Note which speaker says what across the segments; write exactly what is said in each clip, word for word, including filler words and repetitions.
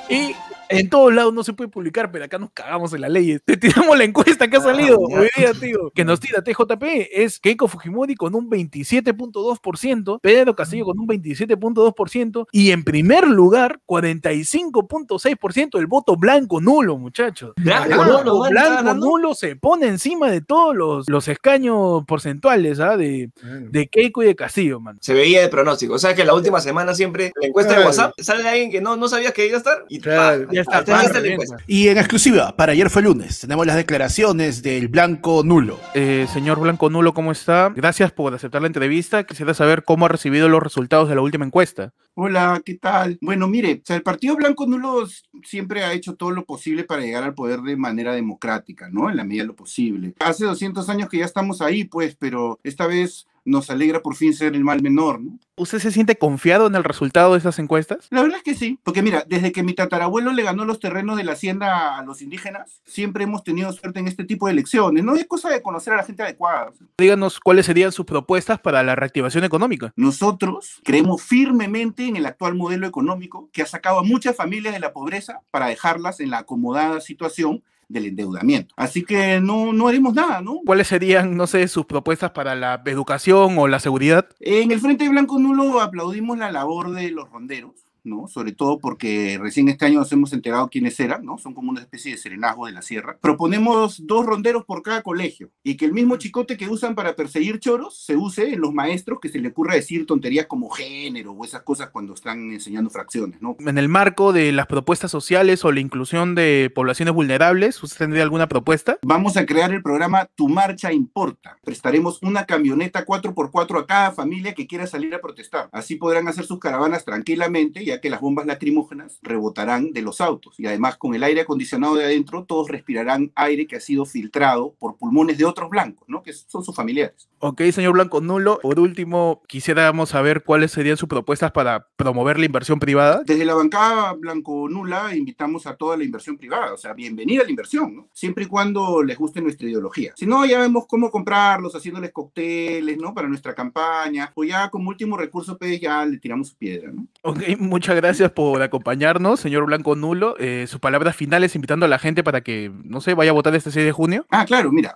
Speaker 1: Y en todos lados no se puede publicar, pero acá nos cagamos en la ley. Te tiramos la encuesta que ha salido
Speaker 2: Ah, ya.
Speaker 1: hoy día, tío. Que nos tira T J P es Keiko Fujimori con un veintisiete punto dos por ciento, Pedro Castillo con un veintisiete punto dos por ciento y en primer lugar, cuarenta y cinco punto seis por ciento el voto blanco nulo, muchachos.
Speaker 2: Blanco
Speaker 1: El
Speaker 2: nulo,
Speaker 1: voto
Speaker 2: bueno,
Speaker 1: blanco
Speaker 2: está ganando.
Speaker 1: nulo se pone encima de todos los, los escaños porcentuales ¿ah? de, de Keiko y de Castillo, man.
Speaker 2: Se veía de pronóstico. O sea que la última semana siempre la encuesta de
Speaker 3: Claro.
Speaker 2: WhatsApp sale alguien que no, no sabías que iba a estar y
Speaker 3: Claro,
Speaker 2: ¡pah!
Speaker 1: ya está,
Speaker 2: Ahí está, ahí está
Speaker 1: pa,
Speaker 2: la encuesta.
Speaker 3: Y en exclusiva, para ayer fue lunes, tenemos las declaraciones del blanco nulo.
Speaker 1: Eh, señor Blanco Nulo, ¿cómo está? Gracias por aceptar la entrevista. Quisiera saber cómo ha recibido los resultados de la última encuesta.
Speaker 4: Hola, ¿qué tal? Bueno, mire, o sea, el Partido Blanco Nulo siempre ha hecho todo lo posible para llegar al poder de manera democrática, ¿no? En la medida de lo posible. Hace doscientos años que ya estamos ahí, pues, pero esta vez nos alegra por fin ser el mal menor, ¿no?
Speaker 1: ¿Usted se siente confiado en el resultado de esas encuestas?
Speaker 4: La verdad es que sí, porque mira, desde que mi tatarabuelo le ganó los terrenos de la hacienda a los indígenas, siempre hemos tenido suerte en este tipo de elecciones, ¿no? Es cosa de conocer a la gente adecuada.
Speaker 1: Díganos cuáles serían sus propuestas para la reactivación económica.
Speaker 4: Nosotros creemos firmemente en el actual modelo económico que ha sacado a muchas familias de la pobreza para dejarlas en la acomodada situación del endeudamiento. Así que no, no haremos nada, ¿no?
Speaker 1: ¿Cuáles serían, no sé, sus propuestas para la educación o la seguridad?
Speaker 4: En el Frente Blanco Nulo aplaudimos la labor de los ronderos, ¿no? Sobre todo porque recién este año nos hemos enterado quiénes eran, ¿no? Son como una especie de serenazgo de la sierra. Proponemos dos ronderos por cada colegio y que el mismo chicote que usan para perseguir choros se use en los maestros que se le ocurra decir tonterías como género o esas cosas cuando están enseñando fracciones, ¿no?
Speaker 1: En el marco de las propuestas sociales o la inclusión de poblaciones vulnerables, ¿usted tendría alguna propuesta?
Speaker 4: Vamos a crear el programa Tu Marcha Importa. Prestaremos una camioneta cuatro por cuatro a cada familia que quiera salir a protestar. Así podrán hacer sus caravanas tranquilamente y ya que las bombas lacrimógenas rebotarán de los autos y además con el aire acondicionado de adentro todos respirarán aire que ha sido filtrado por pulmones de otros blancos, ¿no? Que son sus familiares.
Speaker 1: Ok, señor Blanco Nulo. Por último, quisiéramos saber cuáles serían sus propuestas para promover la inversión privada.
Speaker 4: Desde la bancada Blanco Nula invitamos a toda la inversión privada, o sea, bienvenida a la inversión, ¿no? Siempre y cuando les guste nuestra ideología. Si no, ya vemos cómo comprarlos, haciéndoles cócteles, ¿no? Para nuestra campaña, o ya como último recurso, pues ya le tiramos su piedra, ¿no?
Speaker 1: Ok, muchas gracias por acompañarnos, señor Blanco Nulo. Eh, sus palabras finales invitando a la gente para que, no sé, vaya a votar este seis de junio.
Speaker 4: Ah, claro, mira,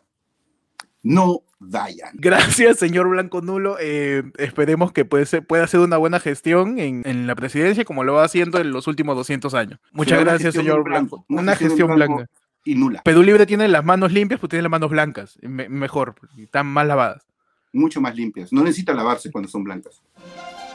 Speaker 4: no vayan.
Speaker 1: Gracias, señor Blanco Nulo. Eh, esperemos que puede ser, pueda hacer una buena gestión en, en la presidencia como lo va haciendo en los últimos doscientos años. Muchas
Speaker 4: Será una
Speaker 1: gracias,
Speaker 4: gestión
Speaker 1: señor
Speaker 4: en blanco,
Speaker 1: Blanco.
Speaker 4: una
Speaker 1: Una
Speaker 4: gestión en
Speaker 1: gestión
Speaker 4: blanco
Speaker 1: blanca.
Speaker 4: y nula.
Speaker 1: Perú Libre tiene las manos limpias, pues tiene las manos blancas. Me- mejor, están más lavadas.
Speaker 4: Mucho más limpias. No necesita lavarse cuando son blancas.